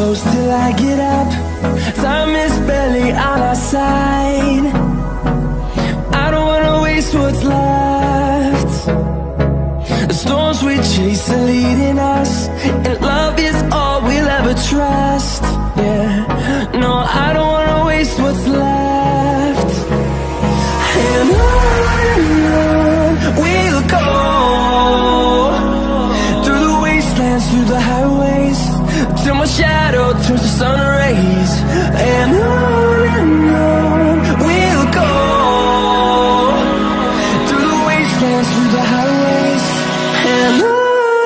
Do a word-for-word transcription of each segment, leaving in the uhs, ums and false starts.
close till I get up. Time is barely on our side. I don't wanna waste what's left. The storms we chase are leading us, and love is all we'll ever trust. Yeah, no, I don't wanna waste what's left. And on we'll go, through the wastelands, through the highways, till my shadow turns to sun rays. And on and on we'll go, through the wastelands, through the highways, and on.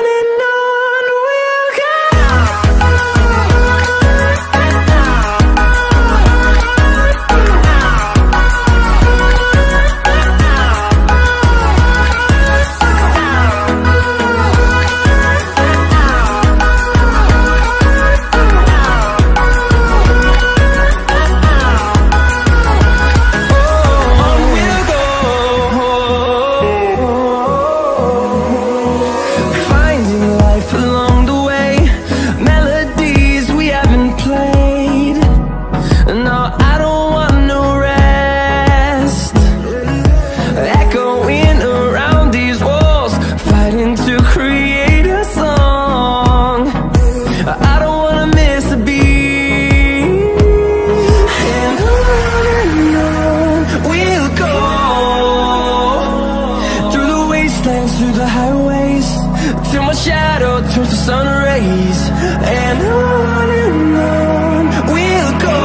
Through the highways, till my shadow turns to sun rays. And on and on we'll go,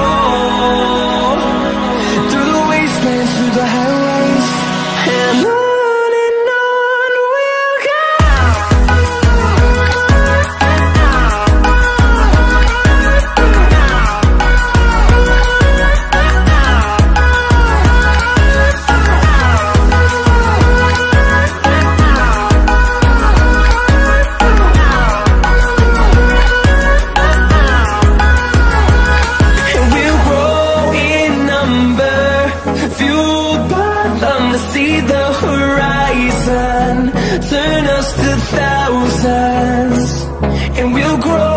through the wastelands, through the highways, and on. See the horizon, turn us to thousands, and we'll grow